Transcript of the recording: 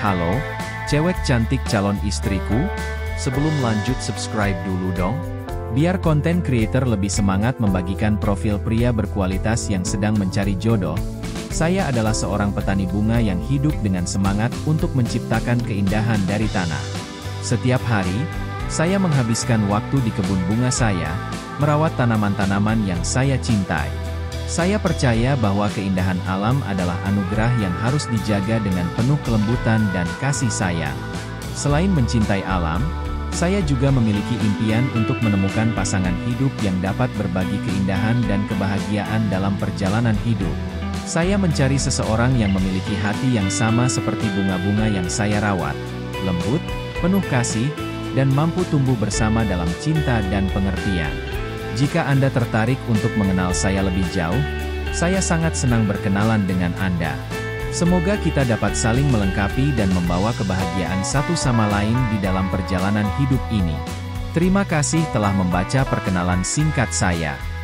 Halo, cewek cantik calon istriku. Sebelum lanjut subscribe dulu dong. Biar konten creator lebih semangat membagikan profil pria berkualitas yang sedang mencari jodoh. Saya adalah seorang petani bunga yang hidup dengan semangat untuk menciptakan keindahan dari tanah. Setiap hari, saya menghabiskan waktu di kebun bunga saya, merawat tanaman-tanaman yang saya cintai. Saya percaya bahwa keindahan alam adalah anugerah yang harus dijaga dengan penuh kelembutan dan kasih sayang. Selain mencintai alam, saya juga memiliki impian untuk menemukan pasangan hidup yang dapat berbagi keindahan dan kebahagiaan dalam perjalanan hidup. Saya mencari seseorang yang memiliki hati yang sama seperti bunga-bunga yang saya rawat, lembut, penuh kasih, dan mampu tumbuh bersama dalam cinta dan pengertian. Jika Anda tertarik untuk mengenal saya lebih jauh, saya sangat senang berkenalan dengan Anda. Semoga kita dapat saling melengkapi dan membawa kebahagiaan satu sama lain di dalam perjalanan hidup ini. Terima kasih telah membaca perkenalan singkat saya.